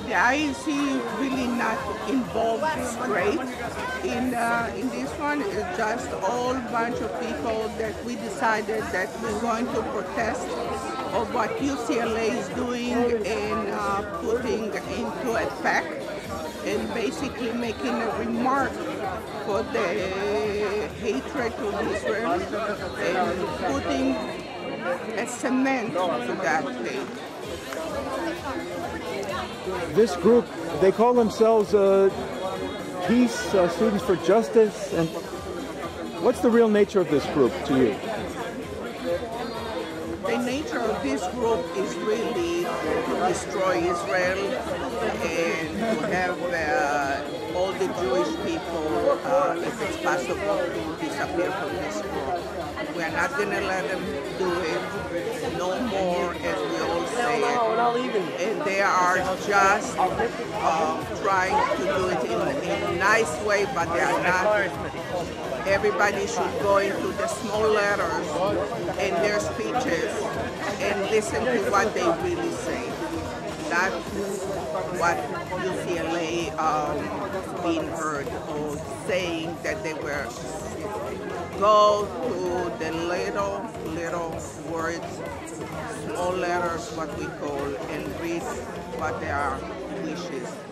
The IEC really not involved straight in this one. It's just a whole bunch of people that we decided that we're going to protest of what UCLA is doing and putting into effect, and basically making a remark for the hatred of Israel and putting a cement to that hate. This group, they call themselves Peace Students for Justice, and what's the real nature of this group to you? The nature of this group is really to destroy Israel and to have all the Jewish people, if it's possible, to disappear from this group. We are not going to let them do it no more, as we all say it. And they are just trying to do it in a nice way, but they are not. Everybody should go into the small letters in their speeches and listen to what they really say. That's what UCLA being heard, or saying that they were go to the little words, small letters, what we call, and read what their wishes.